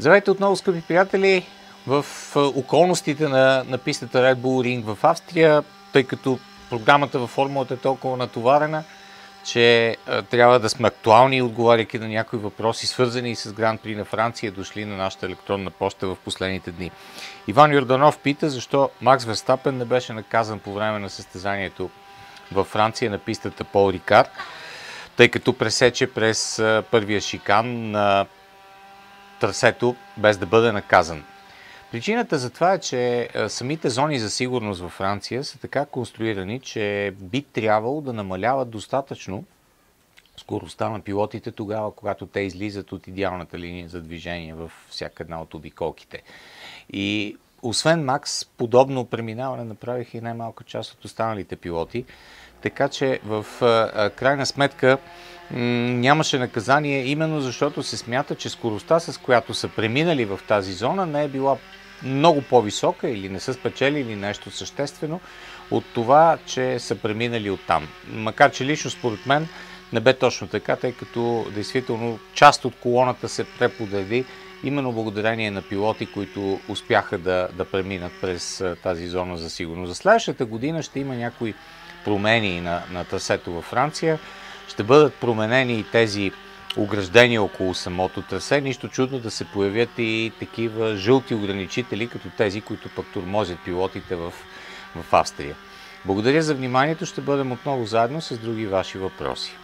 Здравейте отново, скъпи приятели! В околностите на пистата Red Bull Ring в Австрия, тъй като програмата във формулата е толкова натоварена, че трябва да сме актуални, отговаряйки на някои въпроси, свързани с Гран При на Франция, дошли на нашата електронна поща в последните дни. Иван Йорданов пита защо Макс Верстапен не беше наказан по време на състезанието във Франция на пистата Пол Рикар, тъй като пресече през първия шикан на трасето без да бъде наказан. Причината за това е, че самите зони за сигурност във Франция са така конструирани, че би трябвало да намаляват достатъчно скоростта на пилотите тогава, когато те излизат от идеалната линия за движение във всяка една от обиколките. И освен Макс, подобно преминаване направиха и най-малка част от останалите пилоти, така че в крайна сметка нямаше наказание, именно защото се смята, че скоростта, с която са преминали в тази зона, не е била много по-висока или не са спечелили нещо съществено от това, че са преминали оттам. Макар че лично според мен не бе точно така, тъй като действително част от колоната се преподреди именно благодарение на пилоти, които успяха да преминат през тази зона за сигурност. За следващата година ще има някои промени на трасето във Франция. Ще бъдат променени и тези ограждения около самото трасе. Нищо чудно да се появят и такива жълти ограничители, като тези, които пък тормозят пилотите в Австрия. Благодаря за вниманието. Ще бъдем отново заедно с други ваши въпроси.